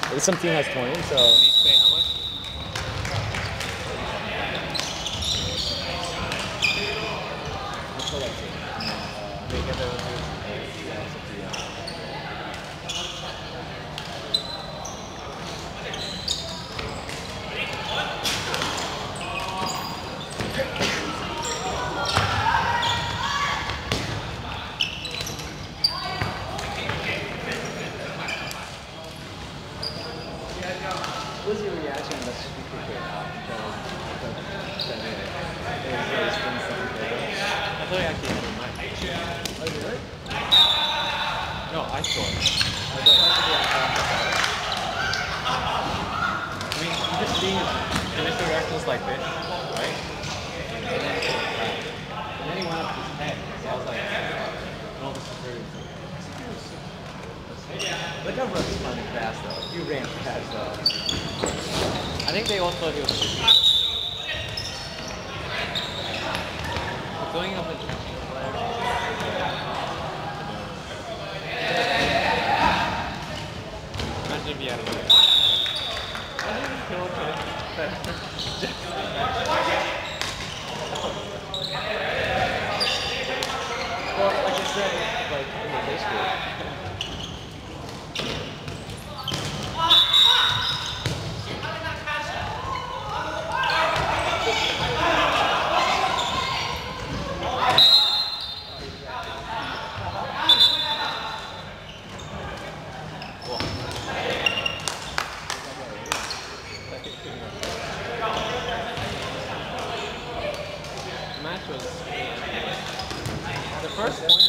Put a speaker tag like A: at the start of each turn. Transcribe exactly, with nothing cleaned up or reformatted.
A: Some team has twenty, so.
B: You need to pay how much?
A: Let's go like two. Uh, they get their own teams. Yeah, it's up to you. What's your reaction to the super cricket now? Because
B: I thought you actually had a mic.
A: Oh, you really?
B: No, I scored.
A: I thought
B: I mean, you just see his initial reaction was like this, right? And then it was like, and then he went up his head. So I was like, no, this is very
A: Look how Russ is running fast though. You ran fast though.
B: I think they all thought he was shooting. Going up and imagine if he had a win. I didn't kill
A: Well, like I said, like in the high school.
B: The match was the first point.